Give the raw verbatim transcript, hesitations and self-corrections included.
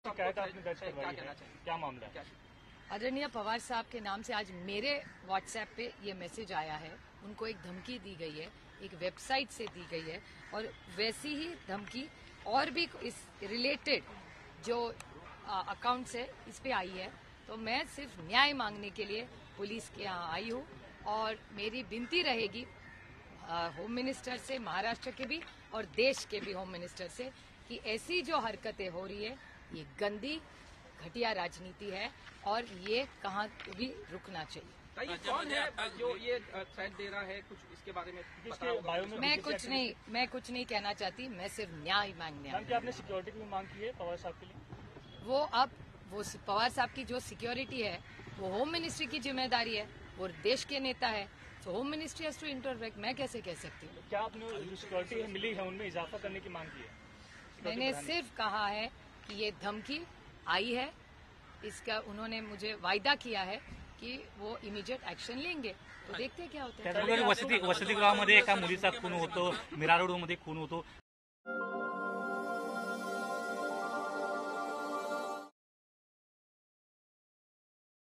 शिकायत आपने दर्ज करवाई है, क्या मामला है? आदरणीय पवार साहब के नाम से आज मेरे व्हाट्सएप पे ये मैसेज आया है। उनको एक धमकी दी गई है, एक वेबसाइट से दी गई है और वैसी ही धमकी और भी इस रिलेटेड जो अकाउंट्स है इस पे आई है। तो मैं सिर्फ न्याय मांगने के लिए पुलिस के यहाँ आई हूँ और मेरी विनती रहेगी होम मिनिस्टर से, महाराष्ट्र के भी और देश के भी होम मिनिस्टर से, कि ऐसी जो हरकतें हो रही है ये गंदी घटिया राजनीति है और ये कहाँ भी रुकना चाहिए। ये कौन है जो ये थ्रेट दे रहा है, कुछ इसके बारे में बायो में मैं कुछ नहीं मैं कुछ नहीं कहना चाहती, मैं सिर्फ न्याय मांगने आई। क्या आपने सिक्योरिटी की मांग की है पवार साहब के लिए? वो अब वो पवार साहब की जो सिक्योरिटी है वो होम मिनिस्ट्री की जिम्मेदारी है, वो देश के नेता है, तो home ministry has to interject. मैं कैसे कह सकती हूँ? क्या आपने जो सिक्योरिटी मिली है उनमें इजाफा करने की मांग की है? मैंने सिर्फ कहा है कि ये धमकी आई है, इसका उन्होंने मुझे वायदा किया है की वो इमिजिएट ऍक्शन लेंगे, तो देखते क्या होतं है। वसति वसतिगृहामध्ये एका मुलीचा खून होतो, मीरा रोडमध्ये खून होतो.